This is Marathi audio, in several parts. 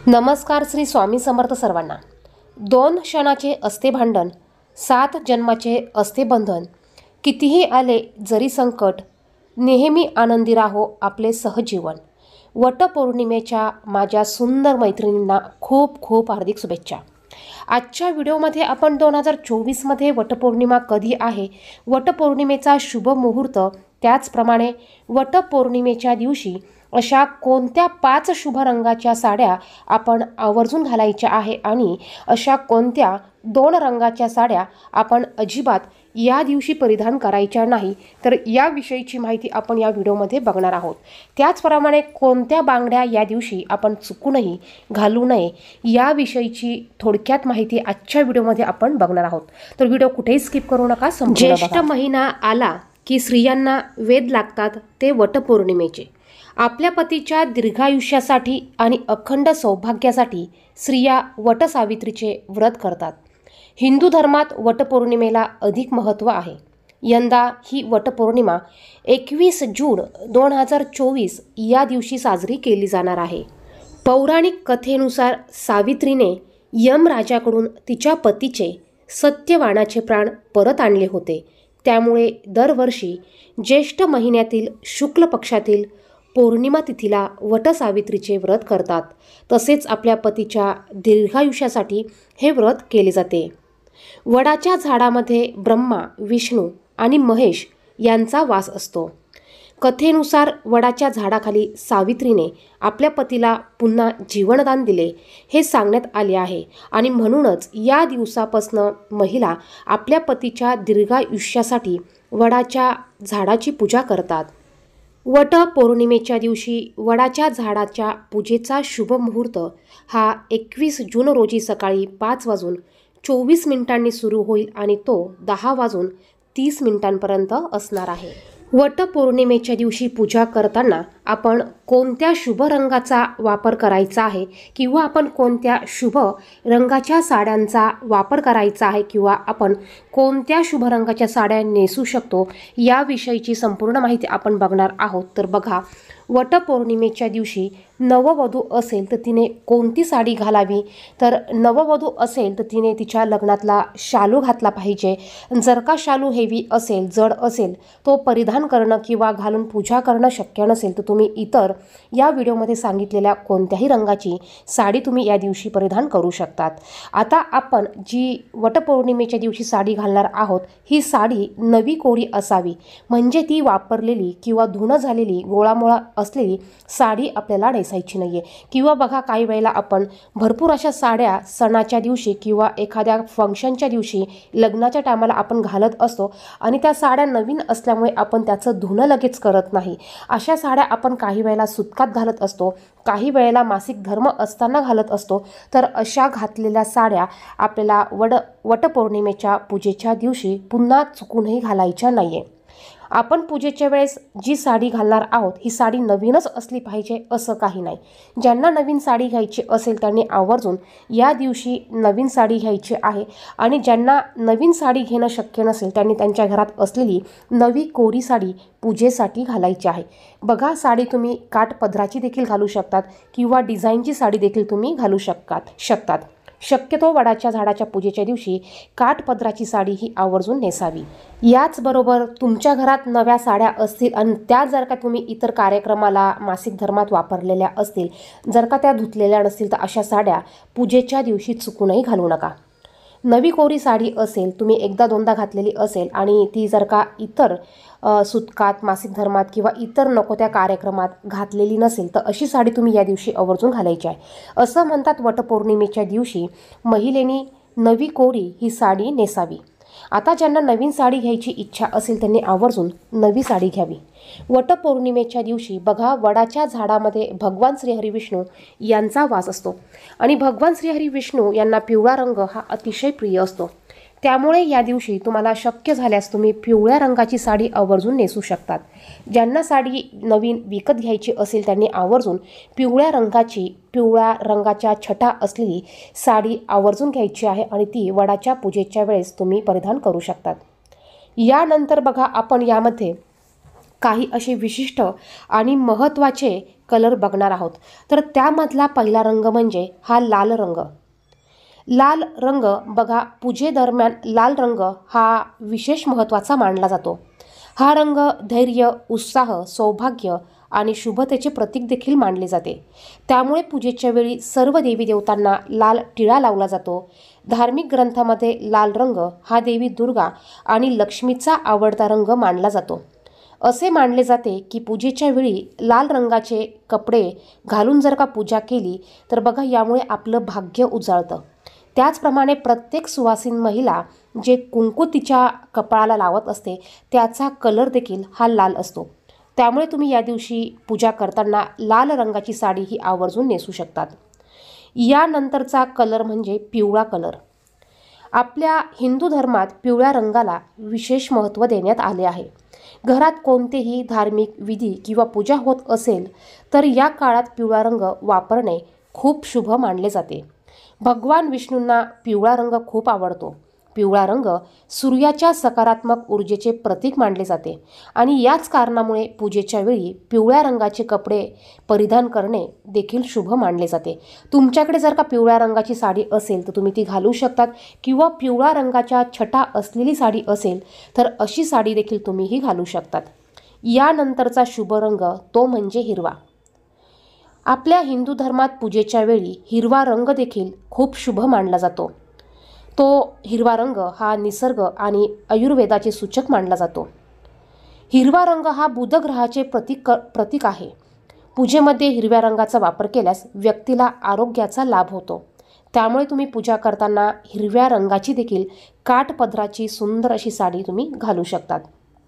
नमस्कार. श्री स्वामी समर्थ सर्वांना. 2 क्षणाचे असते भांडण, 7 जन्माचे असते बंधन. कितीही आले जरी संकट, नेहमी आनंदी राहो आपले सहजीवन. वटपौर्णिमेच्या माझ्या सुंदर मैत्रिणींना खूप खूप हार्दिक शुभेच्छा. आजच्या व्हिडिओमध्ये आपण 2024मध्ये वटपौर्णिमा कधी आहे, वटपौर्णिमेचा शुभ मुहूर्त, त्याचप्रमाणे वटपौर्णिमेच्या दिवशी अशा कोणत्या 5 शुभ रंगाच्या साड्या आपण आवर्जून घालायच्या आहे आणि अशा कोणत्या 2 रंगाच्या साड्या आपण अजिबात या दिवशी परिधान करायच्या नाही, तर याविषयीची माहिती आपण या व्हिडिओमध्ये बघणार आहोत. त्याचप्रमाणे कोणत्या बांगड्या या दिवशी आपण चुकूनही घालू नये याविषयीची थोडक्यात माहिती आजच्या व्हिडिओमध्ये आपण बघणार आहोत. तर व्हिडिओ कुठेही स्किप करू नका. ज्येष्ठ महिना आला की स्त्रियांना वेध लागतात ते वटपौर्णिमेचे. आपल्या पतीच्या दीर्घायुष्यासाठी आणि अखंड सौभाग्यासाठी स्त्रिया वटसावित्रीचे व्रत करतात. हिंदू धर्मात वटपौर्णिमेला अधिक महत्त्व आहे. यंदा ही वटपौर्णिमा 21 जून 2024 या दिवशी साजरी केली जाणार आहे. पौराणिक कथेनुसार सावित्रीने यमराजाकडून तिच्या पतीचे सत्यवानाचे प्राण परत आणले होते. त्यामुळे दरवर्षी ज्येष्ठ महिन्यातील शुक्ल पक्षातील पौर्णिमा तिथीला वटसावित्रीचे व्रत करतात. तसेच आपल्या पतीच्या दीर्घायुष्यासाठी हे व्रत केले जाते. वडाच्या झाडामध्ये ब्रह्मा, विष्णू आणि महेश यांचा वास असतो. कथेनुसार वडाच्या झाडाखाली सावित्रीने आपल्या पतीला पुन्हा जीवनदान दिले हे सांगण्यात आले आहे आणि म्हणूनच या दिवसापासून महिला आपल्या पतीच्या दीर्घायुष्यासाठी वडाच्या झाडाची पूजा करतात. वटपौर्णिमेच्या दिवशी वडाच्या झाडाच्या पूजेचा शुभ मुहूर्त हा 21 जून रोजी सकाळी 5:24 सुरू होईल आणि तो 10:30 असणार आहे. वटपौर्णिमेच्या दिवशी पूजा करताना आपण कोणत्या शुभ रंगाचा वापर करायचा आहे किंवा आपण कोणत्या शुभ रंगाच्या साड्यांचा वापर करायचा आहे किंवा आपण कोणत्या शुभ रंगाच्या साड्या नेसू शकतो याविषयीची संपूर्ण माहिती आपण बघणार आहोत. तर बघा, वटपौर्णिमेच्या दिवशी नववधू असेल तर तिने कोणती साडी घालावी, तर नववधू असेल तर तिने तिच्या लग्नातला शालू घातला पाहिजे. जर का शालू हेवी असेल, जड असेल, तो परिधान करणं किंवा घालून पूजा करणं शक्य नसेल तर तुम्ही इतर या व्हिडिओमध्ये सांगितलेल्या कोणत्याही रंगाची साडी तुम्ही या दिवशी परिधान करू शकतात. आता आपण जी वटपौर्णिमेच्या दिवशी साडी घालणार आहोत ही साडी नवी कोरी असावी, म्हणजे ती वापरलेली किंवा धुणं झालेली गोळामोळा असलेली साडी आपल्याला नेसायची नाही आहे. किंवा बघा, काही वेळेला आपण भरपूर अशा साड्या सणाच्या दिवशी किंवा एखाद्या फंक्शनच्या दिवशी लग्नाच्या टायमाला आपण घालत असतो आणि त्या साड्या नवीन असल्यामुळे आपण त्याचं धुणं लगेच करत नाही. अशा साड्या आपण काही वेळेला सुतकात घालत असतो, काही वेळेला मासिक धर्म असताना घालत असतो. तर अशा घातलेल्या साड्या आपल्याला वटपौर्णिमेच्या पूजेच्या दिवशी पुन्हा चुकूनही घालायच्या नाही आहे. आपण पूजेच्या वेळेस जी साडी घालणार आहोत ही साडी नवीनच असली पाहिजे असं काही नाही. ज्यांना नवीन साडी घ्यायची असेल त्यांनी आवर्जून या दिवशी नवीन साडी घ्यायची आहे आणि ज्यांना नवीन साडी घेणं शक्य नसेल त्यांनी त्यांच्या घरात असलेली नवी कोरी साडी पूजेसाठी घालायची आहे. बघा, साडी तुम्ही काठपदराची देखील घालू शकतात किंवा डिझाईनची साडी देखील तुम्ही घालू शकतात. शक्यतो वडाच्या झाडाच्या पूजेच्या दिवशी काठपदराची साडी ही आवर्जून नेसावी. याचबरोबर तुमच्या घरात नव्या साड्या असतील आणि त्या जर का तुम्ही इतर कार्यक्रमाला मासिक धर्मात वापरलेल्या असतील, जर का त्या धुतलेल्या नसतील तर अशा साड्या पूजेच्या दिवशी चुकूनही घालू नका. नवी कोरी साडी असेल, तुम्ही एकदा दोनदा घातलेली असेल आणि ती जर का इतर सुतकात, मासिक धर्मात किंवा इतर नको त्या कार्यक्रमात घातलेली नसेल तर अशी साडी तुम्ही या दिवशी आवर्जून घालायची आहे. असं म्हणतात वटपौर्णिमेच्या दिवशी महिलेनी नवी कोरी ही साडी नेसावी. आता ज्यांना नवीन साडी घ्यायची इच्छा असेल त्यांनी आवर्जून नवी साडी घ्यावी. वटपौर्णिमेच्या दिवशी बघा, वडाच्या झाडामध्ये भगवान श्रीहरी विष्णू यांचा वास असतो आणि भगवान श्रीहरी विष्णू यांना पिवळा रंग हा अतिशय प्रिय असतो. त्यामुळे या दिवशी तुम्हाला शक्य झाल्यास तुम्ही पिवळ्या रंगाची साडी आवर्जून नेसू शकतात. ज्यांना साडी नवीन विकत घ्यायची असेल त्यांनी आवर्जून पिवळ्या रंगाच्या छटा असलेली साडी आवर्जून घ्यायची आहे आणि ती वडाच्या पूजेच्या वेळेस तुम्ही परिधान करू शकतात. यानंतर बघा, आपण यामध्ये काही असे विशिष्ट आणि महत्त्वाचे कलर बघणार आहोत. तर त्यामधला पहिला रंग म्हणजे हा लाल रंग. लाल रंग बघा, पूजेदरम्यान लाल रंग हा विशेष महत्त्वाचा मानला जातो. हा रंग धैर्य, उत्साह, सौभाग्य आणि शुभतेचे प्रतीक देखील मानले जाते. त्यामुळे पूजेच्या वेळी सर्व देवी देवतांना लाल टिळा लावला जातो. धार्मिक ग्रंथामध्ये लाल रंग हा देवी दुर्गा आणि लक्ष्मीचा आवडता रंग मानला जातो. असे मानले जाते की पूजेच्या वेळी लाल रंगाचे कपडे घालून जर का पूजा केली तर बघा, यामुळे आपलं भाग्य उजळतं. त्याचप्रमाणे प्रत्येक सुवासीन महिला जे कुंकू तिच्या कपाळाला लावत असते त्याचा कलर देखील हा लाल असतो. त्यामुळे तुम्ही या दिवशी पूजा करताना लाल रंगाची साडी ही आवर्जून नेसू शकतात. यानंतरचा कलर म्हणजे पिवळा कलर. आपल्या हिंदू धर्मात पिवळ्या रंगाला विशेष महत्त्व देण्यात आले आहे. घरात कोणतेही धार्मिक विधी किंवा पूजा होत असेल तर या काळात पिवळा रंग वापरणे खूप शुभ मानले जाते. भगवान विष्णूंना पिवळा रंग खूप आवडतो. पिवळा रंग सूर्याच्या सकारात्मक ऊर्जेचे प्रतीक मानले जाते आणि याच कारणामुळे पूजेच्या वेळी पिवळ्या रंगाचे कपडे परिधान करणे देखील शुभ मानले जाते. तुमच्याकडे जर का पिवळ्या रंगाची साडी असेल तर तुम्ही ती घालू शकतात किंवा पिवळ्या रंगाच्या छटा असलेली साडी असेल तर अशी साडी देखील तुम्हीही घालू शकतात. यानंतरचा शुभ रंग तो म्हणजे हिरवा. आपल्या हिंदू धर्मात पूजेच्या वेळी हिरवा रंग देखील खूप शुभ मानला जातो. तो हिरवा रंग हा निसर्ग आणि आयुर्वेदाचे सूचक मानला जातो. हिरवा रंग हा बुध ग्रहाचे प्रतीक आहे. पूजेमध्ये हिरव्या रंगाचा वापर केल्यास व्यक्तीला आरोग्याचा लाभ होतो. त्यामुळे तुम्ही पूजा करताना हिरव्या रंगाची देखील काठपदराची सुंदर अशी साडी तुम्ही घालू शकतात.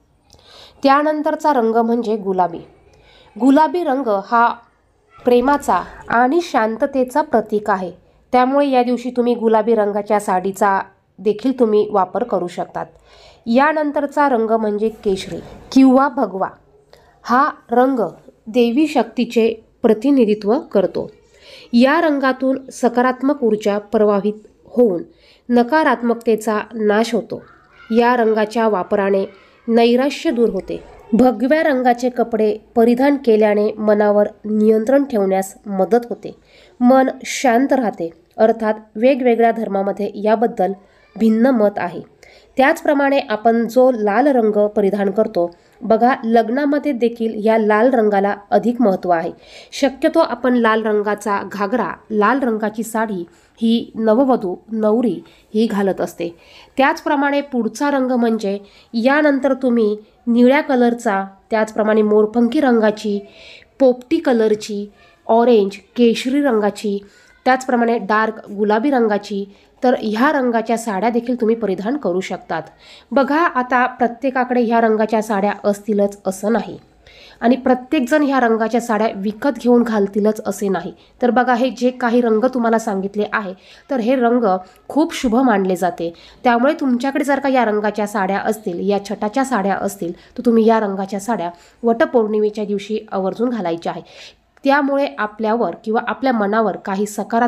त्यानंतरचा रंग म्हणजे गुलाबी. गुलाबी रंग हा प्रेमाचा आणि शांततेचा प्रतीक आहे. त्यामुळे या दिवशी तुम्ही गुलाबी रंगाच्या साडीचा देखील तुम्ही वापर करू शकतात. यानंतरचा रंग म्हणजे केशरी किंवा भगवा. हा रंग देवी शक्तीचे प्रतिनिधित्व करतो. या रंगातून सकारात्मक ऊर्जा प्रवाहित होऊन नकारात्मकतेचा नाश होतो. या रंगाच्या वापराने नैराश्य दूर होते. भगव्या रंगाचे कपडे परिधान केल्याने मनावर नियंत्रण ठेवण्यास मदत होते. मन शांत राहते. अर्थात वेगवेगळ्या धर्मामध्ये याबद्दल भिन्न मत आहे. त्याचप्रमाणे आपण जो लाल रंग परिधान करतो बघा, लग्नामध्ये देखील या लाल रंगाला अधिक महत्त्व आहे. शक्यतो आपण लाल रंगाचा घागरा, लाल रंगाची साडी ही नववधू नवरी ही घालत असते. त्याचप्रमाणे पुढचा रंग म्हणजे यानंतर तुम्ही निळ्या कलरचा, त्याचप्रमाणे मोरपंखी रंगाची, पोपटी कलरची, ऑरेंज, केशरी रंगाची, त्याचप्रमाणे डार्क गुलाबी रंगाची, तर ह्या रंगाच्या साड्या देखील तुम्ही परिधान करू शकतात. बघा, आता प्रत्येकाकडे ह्या रंगाच्या साड्या असतीलच असं नाही आणि प्रत्येकजण ह्या रंगाच्या साड्या विकत घेऊन घालतीलच असे नाही. तर बघा, हे जे काही रंग तुम्हाला सांगितले आहे तर हे रंग खूप शुभ मानले जाते. त्यामुळे तुमच्याकडे जर का या रंगाच्या साड्या असतील, या छटाच्या साड्या असतील तर तुम्ही या रंगाच्या साड्या वटपौर्णिमेच्या दिवशी आवर्जून घालायच्या आहे. त्यामुळे आपल्यावर किंवा आपल्या मनावर काही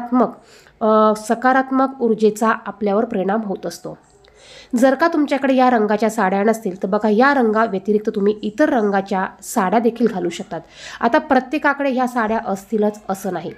सकारात्मक ऊर्जेचा आपल्यावर परिणाम होत असतो. जर का तुमच्याकडे या रंगाच्या साड्या नसतील तर बघा, या रंगा व्यतिरिक्त तुम्ही इतर रंगाच्या साड्या देखील घालू शकतात. आता प्रत्येकाकडे ह्या साड्या असतीलच असं नाही.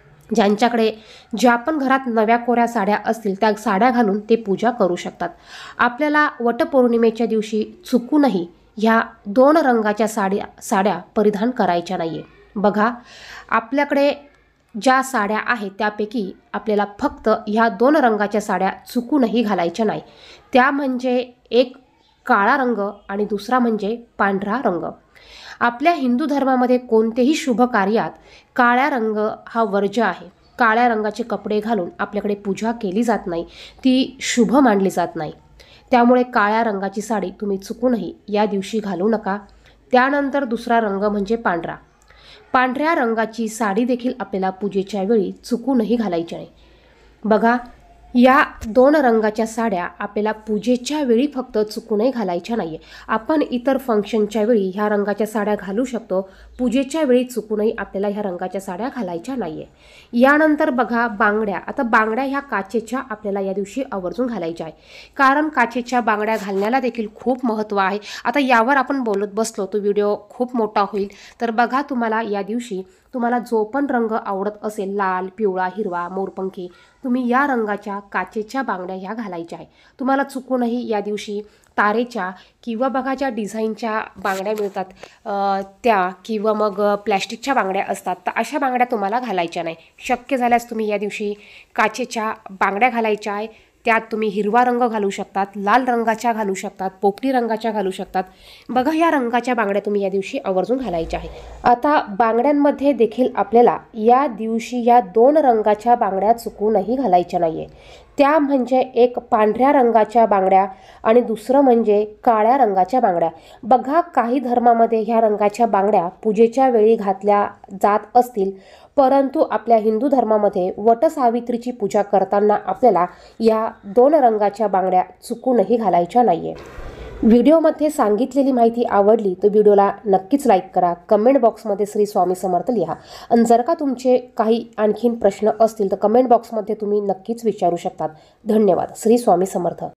ज्या पण घरात नव्या कोऱ्या साड्या असतील त्या साड्या घालून ते पूजा करू शकतात. आपल्याला वटपौर्णिमेच्या दिवशी चुकूनही ह्या 2 रंगाच्या साड्या परिधान करायच्या नाहीये. बघा, आपल्याकडे ज्या साड्या आहेत त्यापैकी आपल्याला फक्त ह्या 2 रंगाच्या साड्या चुकूनही घालायच्या नाही. त्या म्हणजे एक काळा रंग आणि दुसरा म्हणजे पांढरा रंग. आपल्या हिंदू धर्मामध्ये कोणतेही शुभ कार्यात काळ्या रंग हा वर्ज्य आहे. काळ्या रंगाचे कपडे घालून आपल्याकडे पूजा केली जात नाही, ती शुभ मानली जात नाही. त्यामुळे काळ्या रंगाची साडी तुम्ही चुकूनही या दिवशी घालू नका. त्यानंतर दुसरा रंग म्हणजे पांढरा. पांढऱ्या रंगाची साडी देखील आपल्याला पूजेच्या वेळी चुकूनही घालायची नाही. बघा, या 2 रंगाच्या साड्या आपल्याला पूजेच्या वेळी फक्त चुकूनही घालायच्या नाही आहे. आपण इतर फंक्शनच्या वेळी ह्या रंगाच्या साड्या घालू शकतो. पूजेच्या वेळी चुकूनही आपल्याला ह्या रंगाच्या साड्या घालायच्या नाही आहे. यानंतर बघा, बांगड्या. आता बांगड्या ह्या काचेच्या आपल्याला या दिवशी आवर्जून घालायच्या आहे, कारण काचेच्या बांगड्या घालण्याला देखील खूप महत्त्व आहे. आता यावर आपण बोलत बसलो तो व्हिडिओ खूप मोठा होईल. तर बघा, तुम्हाला या दिवशी तुम्हाला जो पण रंग आवडत असेल, लाल, पिवळा, हिरवा, मोरपंखी, तुम्ही या रंगाच्या काचेच्या बांगड्या ह्या घालायच्या आहे. तुम्हाला चुकूनही या दिवशी तारेच्या किंवा बघा ज्या डिझाईनच्या बांगड्या मिळतात त्या किंवा मग प्लॅस्टिकच्या बांगड्या असतात, तर अशा बांगड्या तुम्हाला घालायच्या नाही. शक्य झाल्यास तुम्ही या दिवशी काचेच्या बांगड्या घालायच्या आहे. त्यात तुम्ही हिरवा रंग घालू शकतात, लाल रंगाच्या घालू शकतात, पोपटी रंगाच्या घालू शकतात. बघा ह्या रंगाच्या बांगड्या तुम्ही या दिवशी आवर्जून घालायच्या आहे. आता बांगड्यांमध्ये देखील आपल्याला या दिवशी या 2 रंगाच्या बांगड्या चुकूनही घालायच्या नाही आहे. त्या म्हणजे एक पांढऱ्या रंगाच्या बांगड्या आणि दुसरं म्हणजे काळ्या रंगाच्या बांगड्या. बघा काही धर्मामध्ये ह्या रंगाच्या बांगड्या पूजेच्या वेळी घातल्या जात असतील, परंतु आपल्या हिंदू धर्मामध्ये वटसावित्रीची पूजा करताना आपल्याला या 2 रंगाच्या बांगड्या चुकूनही घालायच्या नाही आहे. व्हिडिओमध्ये सांगितलेली माहिती आवडली तर व्हिडिओला नक्कीच लाईक करा. कमेंट बॉक्समध्ये श्री स्वामी समर्थ लिहा. आणि जर का तुमचे काही आणखीन प्रश्न असतील तर कमेंट बॉक्समध्ये तुम्ही नक्कीच विचारू शकतात. धन्यवाद. श्री स्वामी समर्थ.